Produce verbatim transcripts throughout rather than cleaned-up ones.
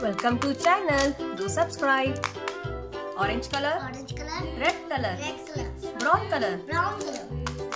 Welcome to channel. Do subscribe. Orange color. Orange color. Red color. Red color. Brown color. Brown color.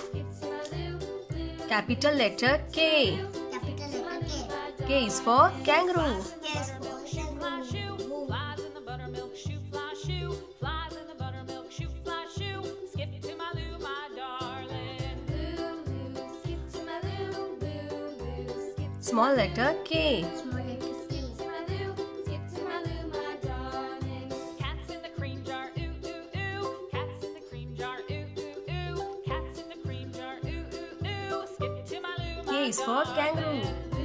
Capital letter K. Capital letter K. K is for kangaroo. K is for kangaroo. Flies in the buttermilk shoe, fly shoe. Flies in the buttermilk shoe, fly shoe. Skip to my loo, my darling. Loo, loo, skip to my loo, loo, loo, skip to Small letter K. Small letter C. my loo, skip to my loo, my darling. Cats in the cream jar, ooh, ooh, ooh. Cats in the cream jar, ooh, ooh, ooh. Cats in the cream jar, ooh, ooh, ooh. Skip to my loo, my K is for kangaroo.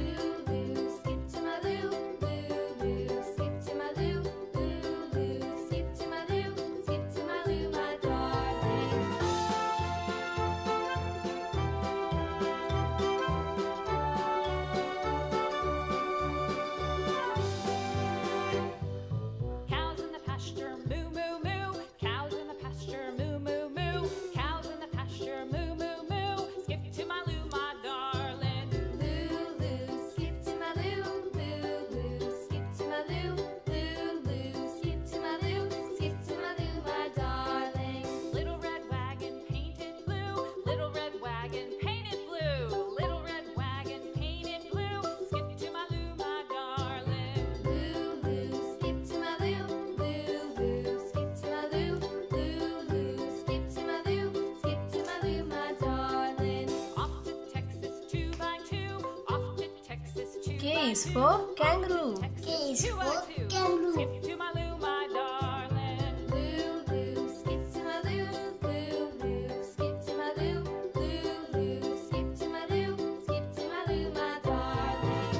K is for kangaroo. K is for kangaroo. Skip to my loo, my darling. Loo, loo, skip to my loo, loo, loo, skip to my loo, loo, loo, skip to my loo, skip to my loo, my darling.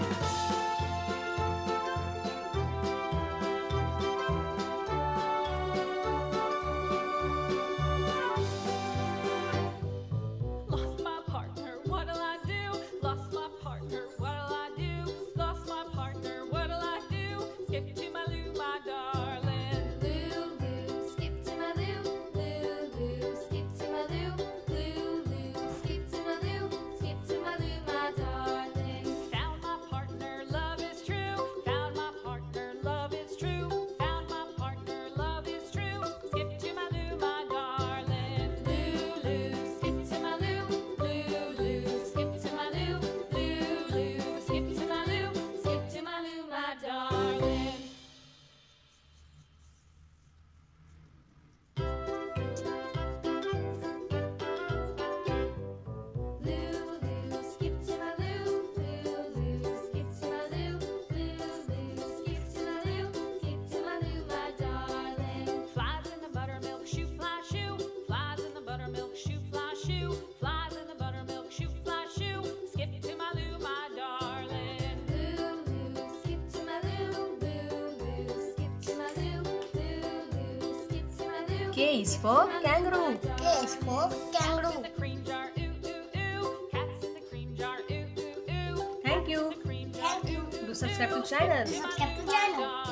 Lost my partner, what'll I do? Lost my partner, what'll I do? Lost my partner, what'll I do? Skip to my loo, my darling. Loo, loo, skip to my loo, loo, loo, skip to my loo, loo, loo, skip to my loo, skip to my loo, my darling. Found my partner, love is true. Found my partner, love is true. Found my partner, love is true. Skip to my loo, my darling. Loo, loo, skip to my loo, loo, loo, skip to my loo, loo, loo, skip to my loo, skip to my loo, my darling. Loo, loo, skip to my loo, loo, loo, skip to my loo, loo, loo, skip to my loo, skip to my loo, my darling. Flies in the buttermilk shoe, fly shoe. Flies in the buttermilk shoe, fly shoe. Flies in the buttermilk shoe, fly shoe. Skip to my loo, my darling. Loo, loo, skip to my loo, loo, loo, skip to my loo, loo, loo, skip to my loo. K is for kangaroo. K is for kangaroo. The cream jar, ooh, ooh, ooh. Cats in the cream jar, ooh, ooh, ooh. Thank you. The cream jar, Thank you. Do subscribe to channel. Subscribe to channel.